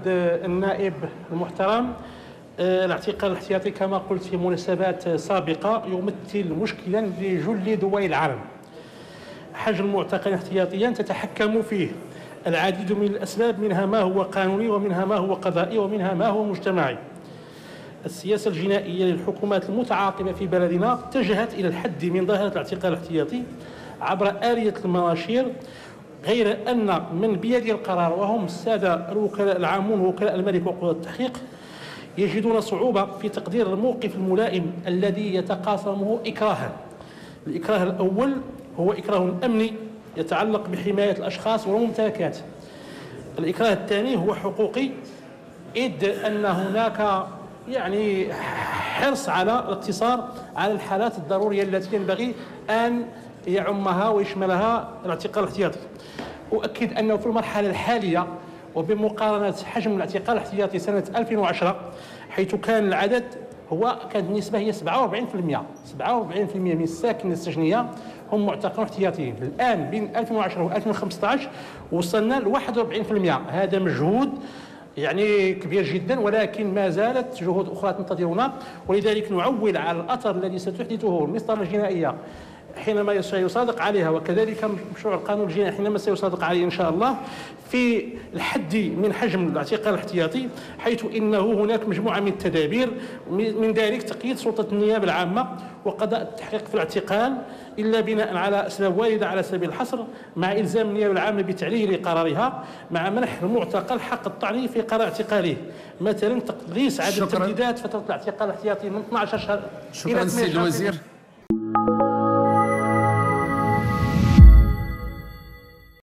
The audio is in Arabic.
النائب المحترم، الاعتقال الاحتياطي كما قلت في مناسبات سابقة يمثل مشكلا لجل دول العالم. حجم المعتقل احتياطيا تتحكم فيه العديد من الأسباب، منها ما هو قانوني ومنها ما هو قضائي ومنها ما هو مجتمعي. السياسة الجنائية للحكومات المتعاقبة في بلدنا اتجهت إلى الحد من ظاهرة الاعتقال الاحتياطي عبر آلية المناشير، غير أن من بيد القرار وهم السادة الوكلاء العامون ووكلاء الملك وقضاة التحقيق يجدون صعوبة في تقدير الموقف الملائم الذي يتقاسمه إكراها. الإكراه الأول هو إكراه أمني يتعلق بحماية الأشخاص والممتلكات. الإكراه الثاني هو حقوقي، إذ أن هناك حرص على الاقتصار على الحالات الضرورية التي ينبغي أن يعمها ويشملها الاعتقال الاحتياطي. أؤكد أنه في المرحلة الحالية وبمقارنة حجم الاعتقال الاحتياطي سنة 2010 حيث كان العدد كانت النسبة هي 47%. 47% من الساكنة السجنية هم معتقلون احتياطيين. الآن بين 2010 و 2015 وصلنا ل 41%. هذا مجهود كبير جدا، ولكن ما زالت جهود أخرى تنتظرنا، ولذلك نعول على الأثر الذي ستحدثه المسطرة الجنائية حينما سيصادق عليها، وكذلك مشروع القانون الجنائي حينما سيصادق عليه إن شاء الله، في الحد من حجم الاعتقال الاحتياطي، حيث إنه هناك مجموعة من التدابير، من ذلك تقييد سلطة النيابة العامة وقضاء التحقيق في الاعتقال إلا بناء على أسباب واردة على سبيل الحصر، مع إلزام النيابة العامة بتعليل قرارها، مع منح المعتقل حق الطعن في قرار اعتقاله، مثلا تقليص عدد تمديدات فترة الاعتقال الاحتياطي من 12 شهر. شكرا سيد الوزير.